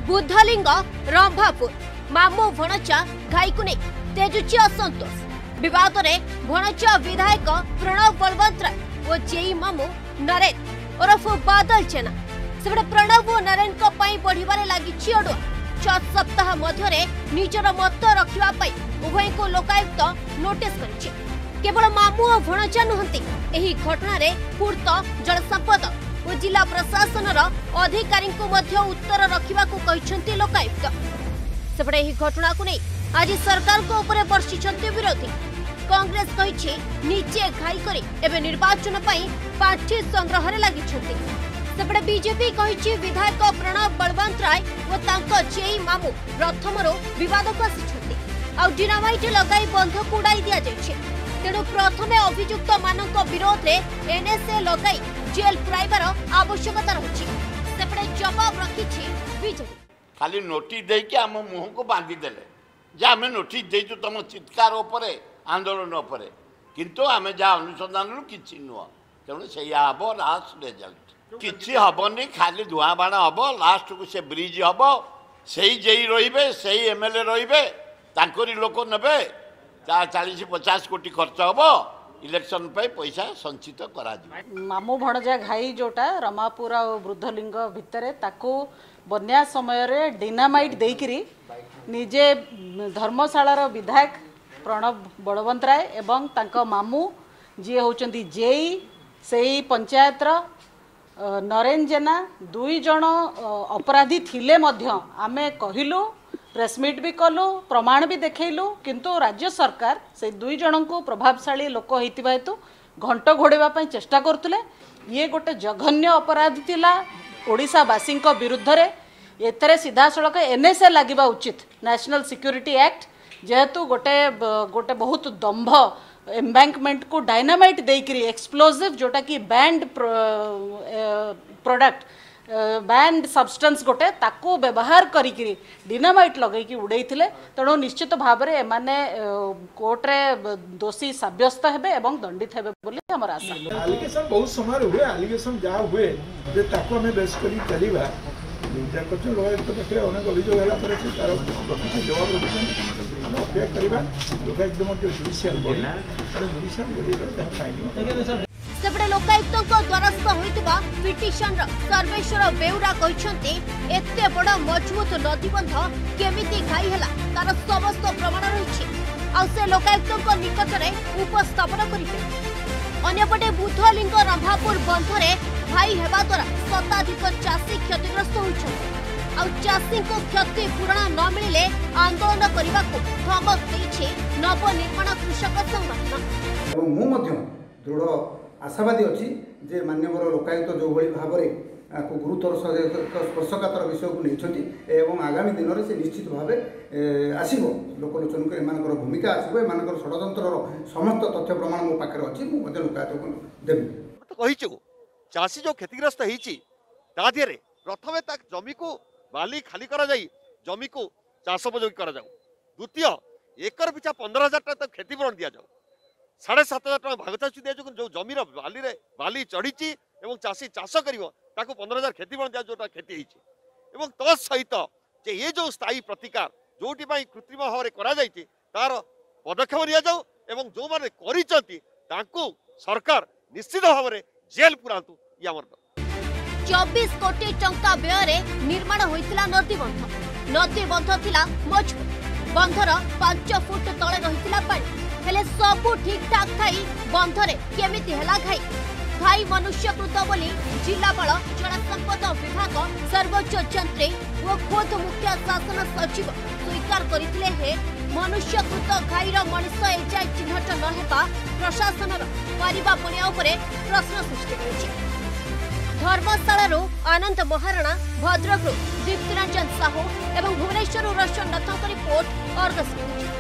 बुद्धलिंग रंभापुर मामू भणचा घाई को नहीं तेजुची असंतोष विवाद में भणचा विधायक प्रणव बलवंत राय और जेई मामू नरेन ओरफ बादल जेना सेपटे प्रणव और नरेन बढ़िबारे लगी अड़ुआ 6 सप्ताह मध्य निजर मत रखा उभय को लोकायुक्त नोटिस कर केवल मामू और भणचा नुहंती एही घटना पूर्त जलसंपद और जिला प्रशासन अधिकारी उत्तर रखा लोकायुक्त सेपटे यह घटना को नहीं आज सरकार को ऊपर बर्षिंट विरोधी कांग्रेस कही निजे घाई करी एवं निर्वाचन पार्टी संग्रह लगी सेपटे बीजेपी कही विधायक प्रणव बलवंत राय और जेई मामू प्रथम विवाद को आसी डिनामाइट लगाई बंधक उड़ाई दि जाए तेणु प्रथमे अभियुक्त मानक विरोध में एनएसए लगाई जेल पुराइबार आवश्यकता रही सेपटे जवाब रखी बीजेपी खाली नोटिस देके आम मुह को बांधी देले जे आम नोटिस देचु तुम चित्कार उपरे आंदोलन उपरे किंतु आम जहाँ अनुसंधान किसी नुह तेणु से हम लास्ट रिजल्ट किसी हेनी खाली धुआं बाण हम लास्ट को से ब्रिज हम से जेई रे एमएलए रे लोक ने 40-50 कोटी खर्च हम इलेक्शन पे पैसा संचित करा मामू भणजा घाई जोटा रमापुर और वृद्धलिंग भितर ताको बन्या समय रे डिनामाइट देकरी निजे धर्मशालार विधायक प्रणव बलवंत राय एवं तांको मामू जी होचंती जेई सेही पंचायत नरेन जेना 2 जण अपराधी थिले मध्य आमे कहिलु प्रेसमिट भी कलु प्रमाण भी देखलु किंतु राज्य सरकार से 2 जन को प्रभावशाली लोक होता हेतु घंट घोड़ापी चेष्टा करते ये गोटे जघन्य अपराध थिला ओडिशावासी विरुद्ध रे एथरे सीधा सड़क एनएसए लगे उचित नेशनल सिक्योरिटी एक्ट जेहेतु गोटे गोटे बहुत दंभ एम्बैंकमेंट को डायनामाइट देकरी एक्सप्लोजिव जोटा कि बैंड प्रोडक्ट बैंड सब्सटेंस गोटे ताको व्यवहार करी डिनामाइट लगे उड़े तेणु निश्चित भाव में एमाने कोर्ट रे दोषी साब्यस्त हेबे एवं दंडित हेबे बोली हमर आशा। एलिगेशन बहुत समय हुए एलिगेशन जहाँ हुए जे ताको हमें बेस करी चलीबा निजा कुछ लोग तो देखले अनेक अभियोग होला पर से तार प्रति जवाब रखिसन हम अपेक्षा करबा लोक एकदम जुडिशियल बॉडी और जुडिशियल बॉडी रे फाइल सेपटे लोकायुक्त द्वारस्थ होइतिबा पिटिशन सर्वेश्वर बेउरा कहिसंती एते बड़ मजबूत नदीबंध केमिति घाई हला तार समस्त प्रमाण रहिछि आ से लोकायुक्त निकट में उपस्थापन करिते अन्यपटे बुद्धलिंग रंभापुर बंधरे घाई हेबा द्वारा शताधिक चाषी क्षतिग्रस्त होइछन् आ चाषी को क्षति पूरण न मिले आंदोलन करने को धमक देछि नवनिर्माण कृषक संगठन मु मध्य दृढ़ आशावादी अच्छी जे माननीय लोकायुक्त जो भाई भाव में गुरुतर स्पर्शकातर विषय को नहीं आगामी दिन में से निश्चित भाव आसो लोकलोचन को एम भूमिका आसो एम षड्यंत्र समस्त तथ्य प्रमाण मो पाखे अच्छी मुझे लोकायुक्त को देवी चाषी जो क्षतिग्रस्त होती प्रथम जमी को बाली खाली करा जमी को चाष उपयोगी करा द्वितीय एकर पिछा 15,000 टका क्षतिपूरण दि जाऊ 7,500 टका भाग चाषी दिया जो जमीर बाली चढ़ी और चाषी चाष कर 15,000 क्षतिपूरण दिया जोटा क्षति होती तत्सहित ये जो स्थायी प्रतिकार जो कृत्रिम भाव में तार पदक्षेप नि जाऊ जो मैंने सरकार निश्चित भाव में जेल पुरातु ये आम 24 कोटी टंका व्यय निर्माण होइतिला नदीबंध थिला मजबूत बंधर 5 फुट तले रहितिला पानी हेले सबू ठीक ठाक थाई बंधरे केमिति हेला घाई मनुष्यकृत बोली जिलापाल जलसंपद विभाग सर्वोच्च जंत्री और खोद मुख्य शासन सचिव स्वीकार करथिले हे मनुष्यकृत घाईर मनीष एजाए चिन्हट न हेबा प्रशासनर परिबा पणिया उपरे प्रश्न सृष्टि करिछि। धर्मशाला आनंद महाराणा भद्रक दीप्तिरंजन साहू और भुवनेश्वर रोशन नाथक रिपोर्ट अर्गस।